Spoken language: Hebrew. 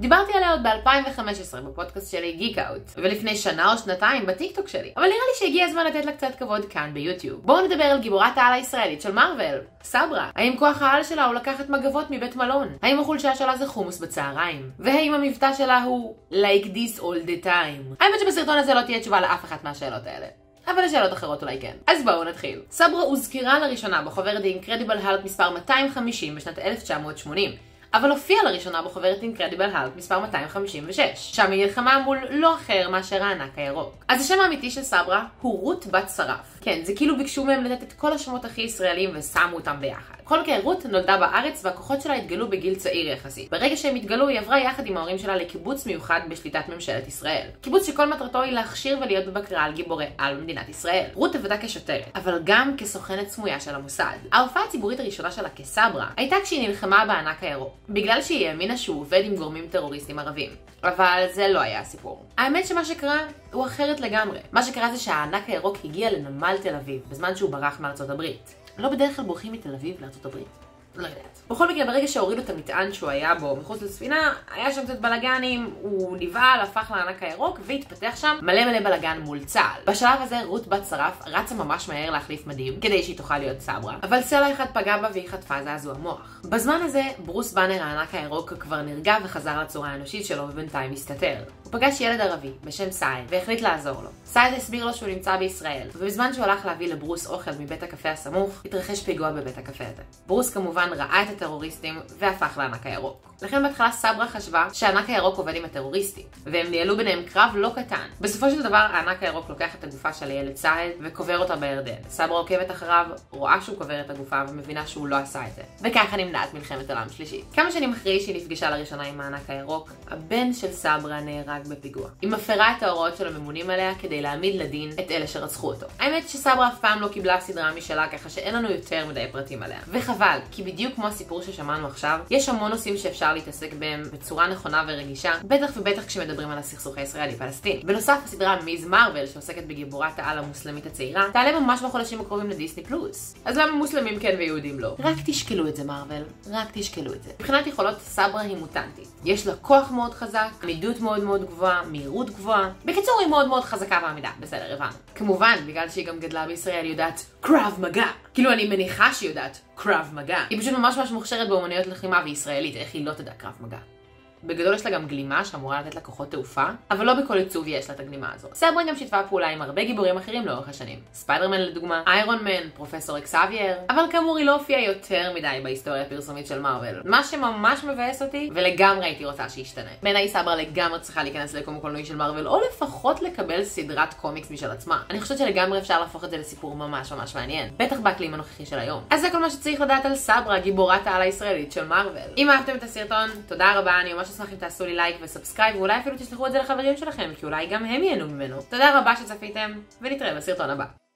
דיברתי עליה עוד ב-2015 בפודקאסט שלי גיק אאוט, ולפני שנה או שנתיים בטיקטוק שלי. אבל נראה לי שהגיע הזמן לתת לה קצת כבוד כאן ביוטיוב. בואו נדבר על גיבורת העל הישראלית של מארוול, סברה. האם כוח העל שלה הוא לקחת מגבות מבית מלון? האם החולשה שלה זה חומוס בצהריים? והאם המבטא שלה הוא like this all the time? האמת שבסרטון הזה לא תהיה תשובה לאף אחת מהשאלות האלה. אבל לשאלות אחרות אולי כן. אז בואו נתחיל. סברה הוזכרה לראשונה בחוברת The Incredible Hulk מספר 250 בשנת 1980. אבל הופיעה לראשונה בחוברת Incredible Hulk מספר 256, שם היא נלחמה מול לא אחר מאשר הענק הירוק. אז השם האמיתי של סברה הוא רות בת שרף. כן, זה כאילו ביקשו מהם לתת את כל השמות הכי ישראלים ושמו אותם ביחד. בכל מקרה, רות נולדה בארץ והכוחות שלה התגלו בגיל צעיר יחסית. ברגע שהם התגלו, היא עברה יחד עם ההורים שלה לקיבוץ מיוחד בשליטת ממשלת ישראל. קיבוץ שכל מטרתו היא להכשיר ולהיות בבקרה על גיבורי על במדינת ישראל. רות עבדה כשוטרת, אבל גם כסוכנת סמויה של המוסד. ההופעה הציבורית הראשונה שלה כסברה הייתה כשהיא נלחמה בענק הירוק, בגלל שהיא האמינה שהוא עובד עם גורמים טרוריסטים ערבים. אבל זה לא היה הסיפור. האמת שמה שקרה הוא אחרת לגמרי. מה שקרה זה שהענק הירוק הגיע לנמל תל אביב בזמן שהוא ברח מארצות הברית. לא בדרך כלל בורחים מתל אביב לארצות הברית. לא יודעת. בכל מקרה, ברגע שהורידו את המטען שהוא היה בו מחוץ לספינה, היה שם קצת בלגנים, הוא נבהל, הפך לענק הירוק והתפתח שם מלא בלגן מול צה"ל. בשלב הזה רות בת שרף רצה ממש מהר להחליף מדים כדי שהיא תוכל להיות סברה, אבל סלע אחד פגע בה והיא חטפה זעזוע מוח. בזמן הזה ברוס באנר הענק הירוק כבר נרגע וחזר לצורה האנושית שלו ובינתיים הסתתר. הוא פגש ילד ערבי בשם סייד והחליט לעזור לו. סייד הסביר לו שהוא נמצא בישראל, ובזמן שהוא הלך להביא לברוס אוכל מבית הקפה הסמוך, התרחש פיגוע בבית הקפה הזה. ברוס כמובן ראה את הטרוריסטים והפך לענק הירוק. לכן בהתחלה סברה חשבה שהענק הירוק עובד עם הטרוריסטים, והם ניהלו ביניהם קרב לא קטן. בסופו של דבר הענק הירוק לוקח את הגופה של הילד סייד וקובר אותה בירדן. סברה עוקבת אחריו, רואה שהוא קובר את הגופה ומבינה שהוא לא עשה את זה. וככה נמנעת מלחמת עולם שלישית. כמה שנים אחרי שהיא נפגשה לראשונה עם הענק הירוק, הבן של סברה נהרג בפיגוע. היא מפרה את ההוראות של הממונים עליה כדי להעמיד לדין את אלה שרצחו אותו. האמת שסברה אף פעם לא קיבלה סדרה משלה, ככה שאין לנו יותר מדי פרטים עליה. וחבל, כי בדיוק כמו הסיפור ששמענו עכשיו, יש המון נושאים שאפשר להתעסק בהם בצורה נכונה ורגישה, בטח ובטח כשמדברים על הסכסוך הישראלי-פלסטיני. בנוסף, הסדרה מיז מארוול, שעוסקת בגיבורת העל המוסלמית הצעירה, תעלה ממש בחודשים הקרובים לדיסני פלוס. אז למה מוסלמים כן ויהודים לא? רק תשקלו את זה מארוול, רק תשקלו את זה. מבחינת יכולות, סברה היא מוטנטית. יש לה כוח מאוד חזק, עמידות מאוד גבוהה, מהירות גבוהה. בקיצור, היא מאוד חזקה בעמידה. בסדר, הבנו. כמובן, בגלל שהיא גם גדלה בישראל, היא יודעת קרב מגע. כאילו אני מניחה שהיא יודעת קרב מגע. היא פשוט ממש מוכשרת באומנויות לחימה וישראלית, איך היא לא תדע קרב מגע. בגדול יש לה גם גלימה שאמורה לתת לה כוחות תעופה, אבל לא בכל עיצוב יש לה את הגלימה הזו. סברה גם שיתפה פעולה עם הרבה גיבורים אחרים לאורך השנים. ספיידרמן לדוגמה, איירון מן, פרופסור אקסאבייר, אבל כאמור היא לא הופיעה יותר מדי בהיסטוריה הפרסומית של מארוול. מה שממש מבאס אותי, ולגמרי הייתי רוצה שישתנה. בעיניי סברה לגמרי צריכה להיכנס ליקום הקולנועי של מארוול, או לפחות לקבל סדרת קומיקס משל עצמה. אני חושבת שלגמרי אפשר להפוך את זה לסיפור ממש מעניין. בטח באקלים הנוכחי של היום. אז זה כל מה שצריך לדעת על סברה, גיבורת העל הישראלית של מארוול. אם אהבתם את הסרטון, תודה רבה, אני ממש אשמח אם תעשו לי לייק וסאבסקרייב, ואולי אפילו תשלחו את זה לחברים שלכם, כי אולי גם הם ייהנו ממנו. תודה רבה שצפיתם, ונתראה בסרטון הבא.